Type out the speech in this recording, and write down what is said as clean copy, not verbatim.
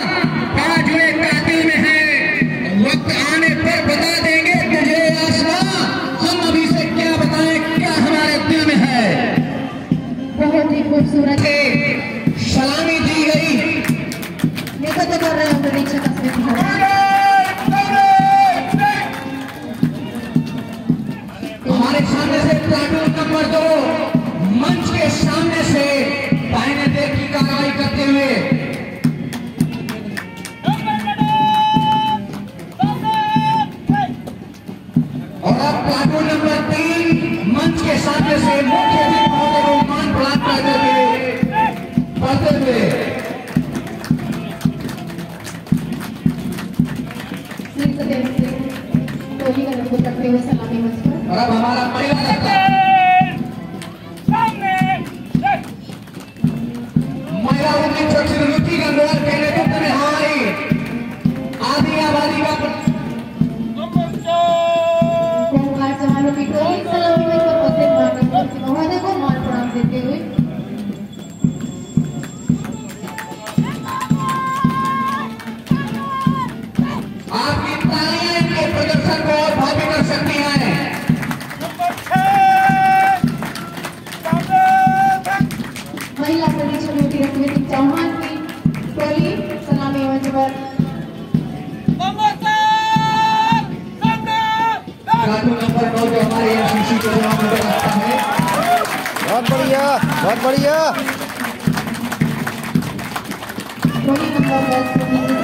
बड़ा जुए कातिल में है। वक्त आने पर बता देंगे तुझे आसमां, हम अभी से क्या बताएं क्या हमारे दिल में है। बहुत ही खूबसूरत सलामी दी गई। नेतृत्व कर रहे हैं परीक्षा हमारे सामने से प्लाटून नंबर 2 मंच के सामने से दाहिने देख की कार्रवाई करते हुए और अब प्लाटून नंबर 3 मंच के सामने से मुख्य अतिथि महोदय को मान प्रदान करते हुए करते हुए सलामी मंच पर। और अब हमारा महिला दस्ता महिला उन्नीस रुचि गंगवार के नेतृत्व में हमारी आधी आबादी का होमगार्ड जवानों की टोली सलामी मंच पर पहुंचे महोदय को मान प्रणाम देते हुए आपकी तालियां इनके प्रदर्शन को और भावी कर सकती हैं। महिला परीक्षा में रखने चौहान की टोली सलामी मंच पर प्लाटून नंबर 9 जो हमारे एमसीसी के जवान नजर आता है। बहुत बढ़िया, बहुत बढ़िया। टोली नंबर 10